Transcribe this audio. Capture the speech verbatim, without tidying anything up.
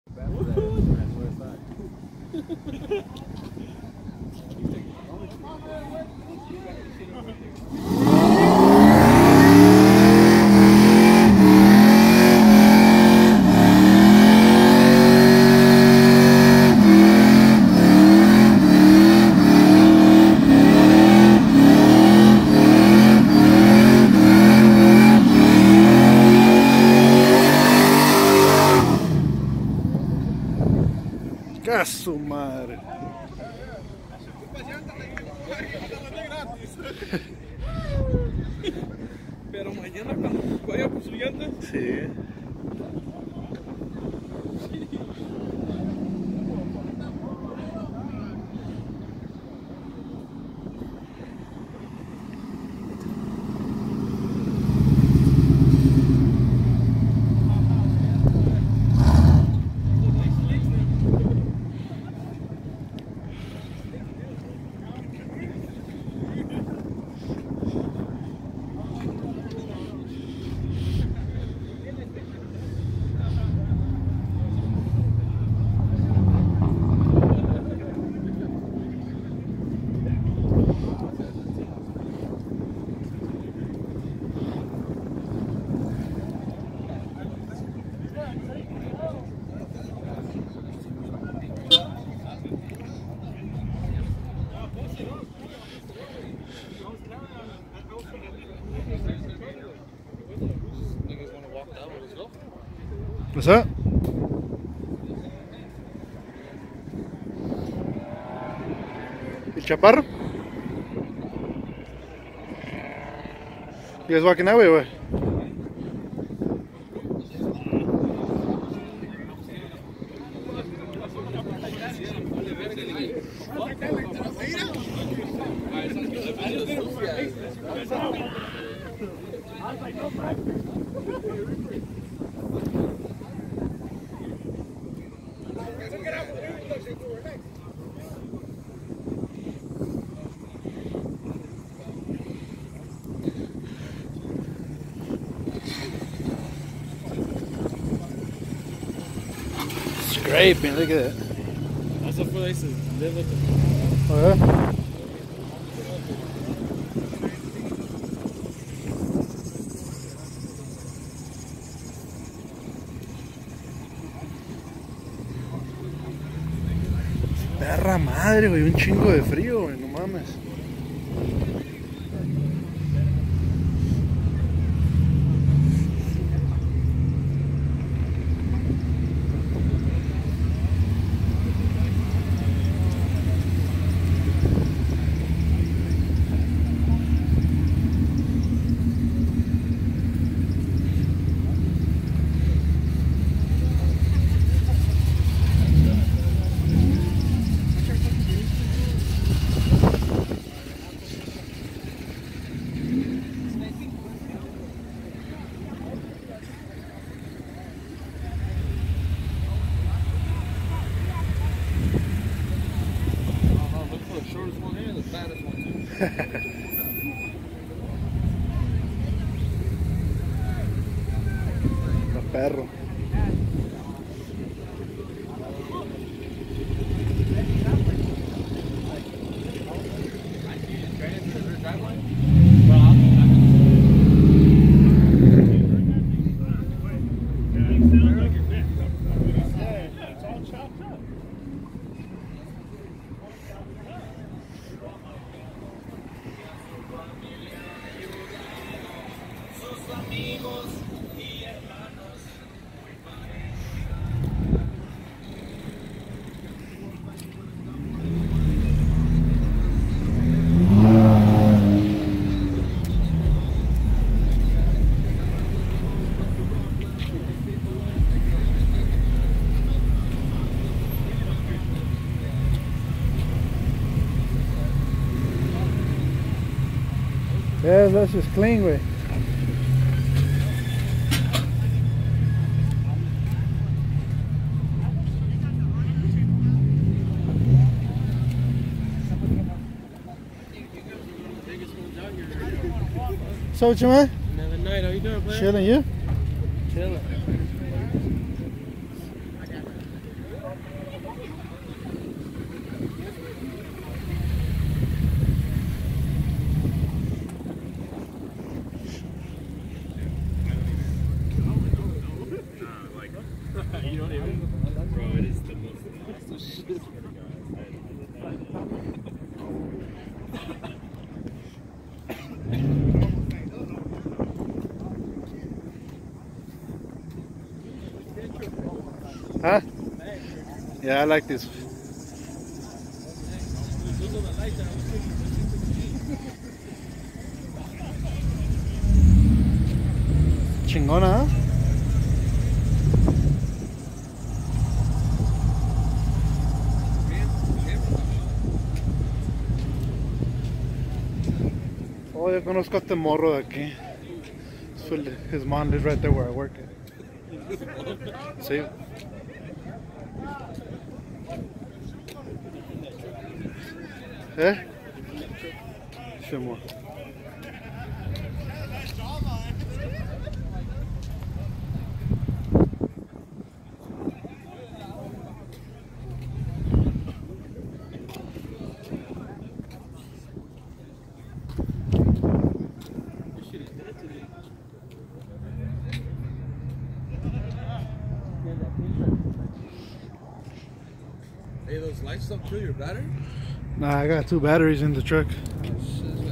¡A su madre! Pero mañana cuando vaya por su llanta. Sí. What's up? ¿El chaparro? You guys walking that way or what? Scraping, look at that. That's what they used to live with the... Oh, yeah? Perra madre, güey, un chingo de frío, güey, no mames. Los perros. Yeah, that's just clean, güey. So what you man? Another night, how you doing, player? Chilling, you? Chilling. You don't even, bro, it is the most shit. Huh? Yeah, I like this. Chingona, huh? Oh, yo conozco a este morro de aquí. So his mom lives right there where I work at. Sí. ¿Eh? Sí, amor. Hey, those lights don't kill your battery? Nah, I got two batteries in the truck. Shit,